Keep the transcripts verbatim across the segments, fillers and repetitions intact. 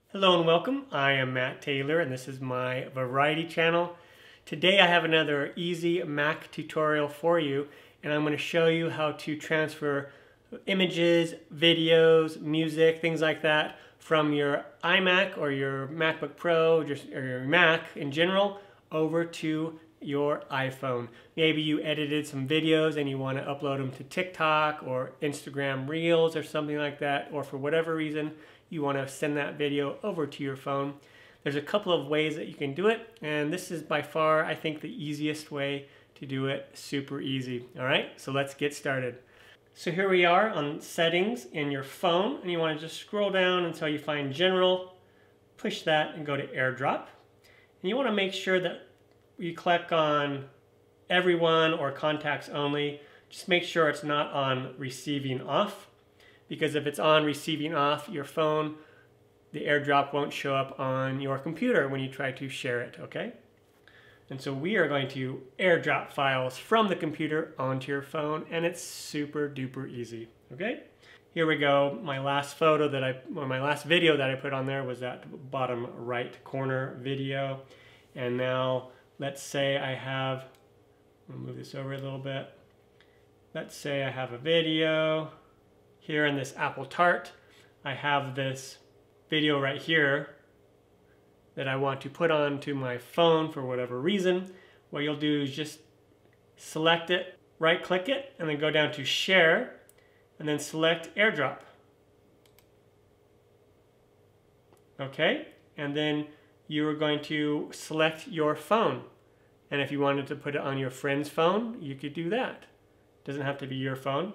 Hello and welcome. I am Matt Taylor and this is my variety channel. Today I have another easy Mac tutorial for you, and I'm going to show you how to transfer images, videos, music, things like that from your iMac or your MacBook Pro just, or your Mac in general over to your iPhone. Maybe you edited some videos and you want to upload them to TikTok or Instagram Reels or something like that, or for whatever reason you want to send that video over to your phone. There's a couple of ways that you can do it, and this is by far, I think, the easiest way to do it. Super easy. All right, so let's get started. So here we are on settings in your phone, and you want to just scroll down until you find general, push that and go to AirDrop. And you want to make sure that you click on everyone or contacts only. Just make sure it's not on receiving off, because if it's on receiving off your phone, the AirDrop won't show up on your computer when you try to share it, okay? And so we are going to AirDrop files from the computer onto your phone, and it's super duper easy, okay? Here we go. My last photo that I, or my last video that I put on there was that bottom right corner video. And now let's say I have, I'll move this over a little bit. Let's say I have a video. Here in this apple tart, I have this video right here that I want to put onto my phone for whatever reason. What you'll do is just select it, right click it, and then go down to share, and then select AirDrop. Okay, and then you are going to select your phone. And if you wanted to put it on your friend's phone, you could do that. It doesn't have to be your phone,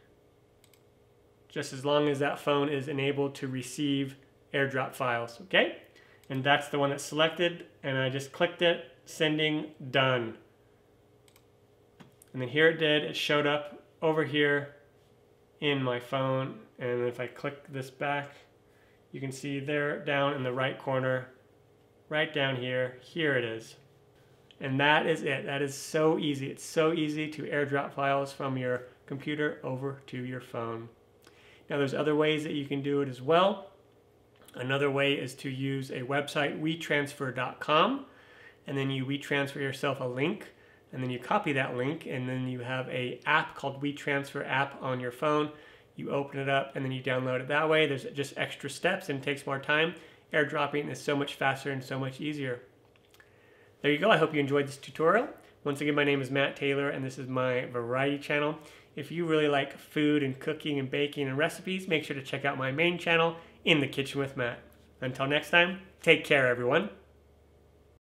just as long as that phone is enabled to receive AirDrop files, okay? And that's the one that's selected, and I just clicked it, sending, done. And then here it did, it showed up over here in my phone, and if I click this back, you can see there down in the right corner, right down here, here it is. And that is it. That is so easy. It's so easy to AirDrop files from your computer over to your phone. Now there's other ways that you can do it as well. Another way is to use a website, we transfer dot com, and then you WeTransfer yourself a link, and then you copy that link, and then you have a app called WeTransfer app on your phone. You open it up and then you download it that way. There's just extra steps and it takes more time. AirDropping is so much faster and so much easier. There you go. I hope you enjoyed this tutorial. Once again, my name is Matt Taylor and this is my variety channel. If you really like food and cooking and baking and recipes, make sure to check out my main channel, In the Kitchen with Matt. Until next time, take care, everyone.